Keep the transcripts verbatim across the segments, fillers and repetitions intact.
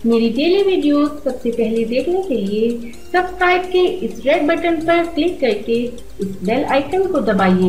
मेरी daily videos सबसे पहले देखने के लिए सब्सक्राइब के इस रेड बटन पर क्लिक करके इस बेल आइकन को दबाइए।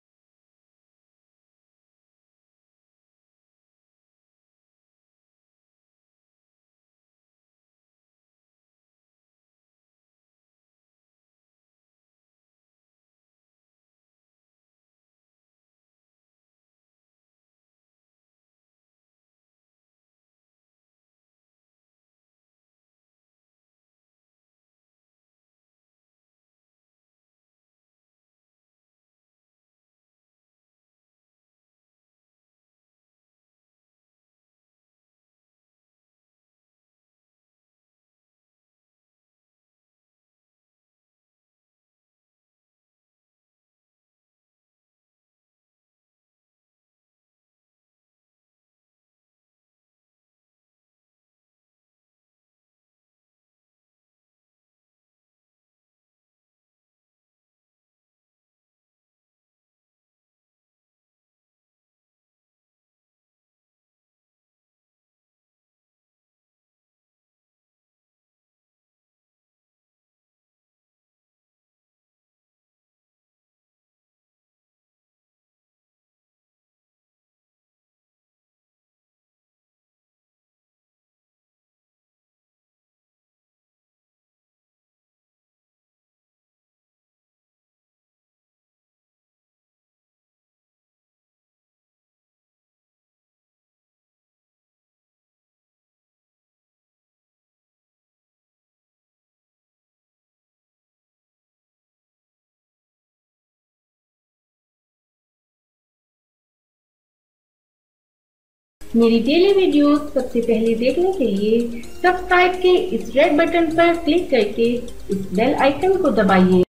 मेरी डेली वीडियोस सबसे पहले देखने के लिए सब्सक्राइब के इस रेड बटन पर क्लिक करके इस बेल आइकन को दबाइए।